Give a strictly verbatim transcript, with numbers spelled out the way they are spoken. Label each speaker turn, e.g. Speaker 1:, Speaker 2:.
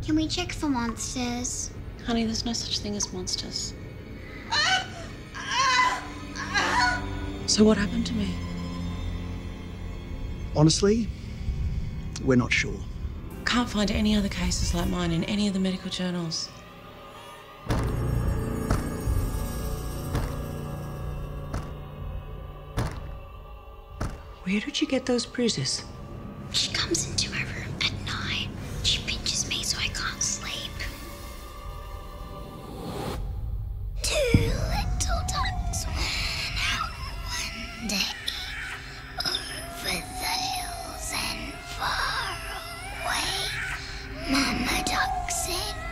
Speaker 1: Can we check for monsters?
Speaker 2: Honey, there's no such thing as monsters. So what happened to me?
Speaker 3: Honestly, we're not sure.
Speaker 2: Can't find any other cases like mine in any of the medical journals.
Speaker 4: Where did you get those bruises?
Speaker 1: She comes into my room at night. She pinches me so I can't sleep. Two little ducks went out one day over the hills and far away. Mama duck said,